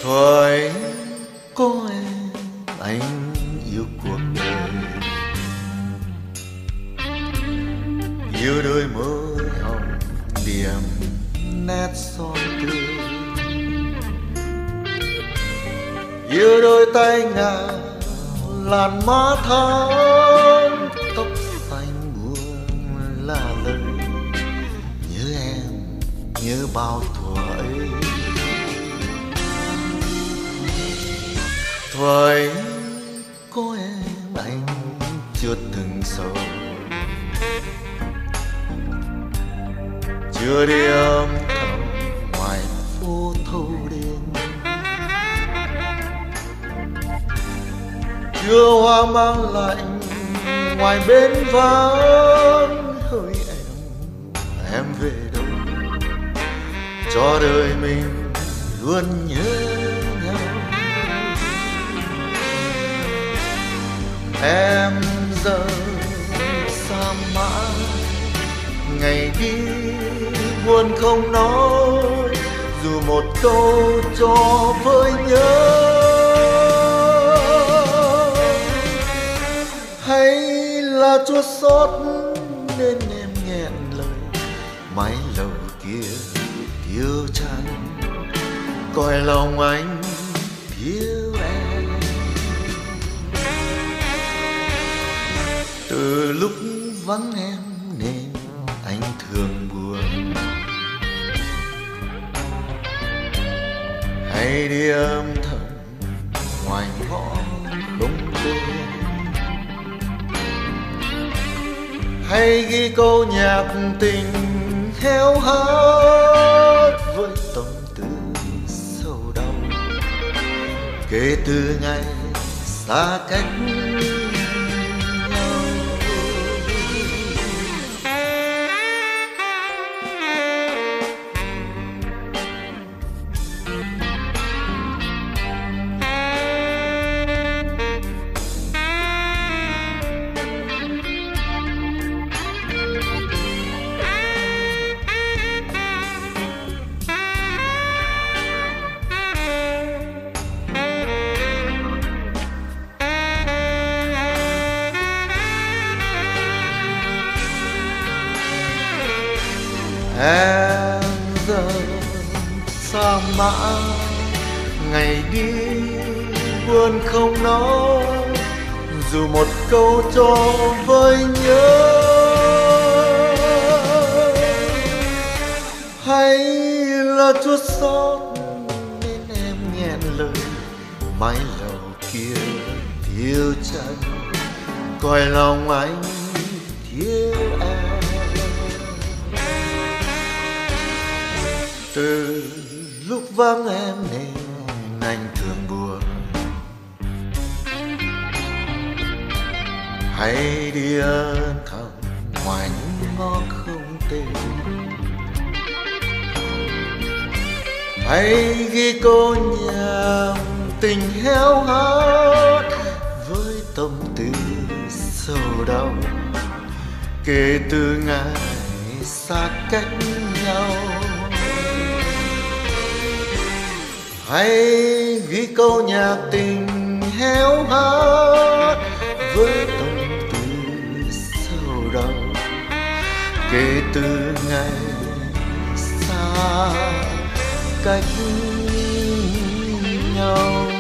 Thôi có em anh yêu cuộc đời, yêu đôi môi hồng điểm nét son tươi, yêu đôi tay ngà làn má thắm, tóc xanh buông là lời nhớ em, nhớ bao thuở ấy. Thuở ấy có em anh chưa từng sầu, chưa đi âm thầm ngoài phố thâu đêm, chưa hoa mang lạnh ngoài bến vắng. Hỡi em về đâu cho đời mình luôn nhớ nhau. Em giờ xa mãi, ngày đi buồn không nói, dù một câu cho vơi nhớ. Hay là chua xót nên em nghẹn lời, mái lầu kia thiếu chắn cõi lòng anh thiếu em. Từ lúc vắng em nên anh thường buồn, hay đi âm thầm ngoài ngõ không tên, hay ghi câu nhạc tình héo hắt với tâm tư sâu đau. Kể từ ngày xa cách em giờ xa mãi, ngày đi buồn không nói, dù một câu cho vơi nhớ. Hay là chua xót nên em nghẹn lời, mái lầu kia thiếu chân cõi lòng anh thiếu em. Từ lúc vắng em nên anh thường buồn, hay đi ân thầm ngoài những ngõ không tên, hay ghi câu nhạc tình héo hắt với tâm tư sâu đau. Kể từ ngày xa cách nhau, hay ghi câu nhạc tình héo hắt với tâm tư sâu đau. Kể từ ngày xa cách nhau.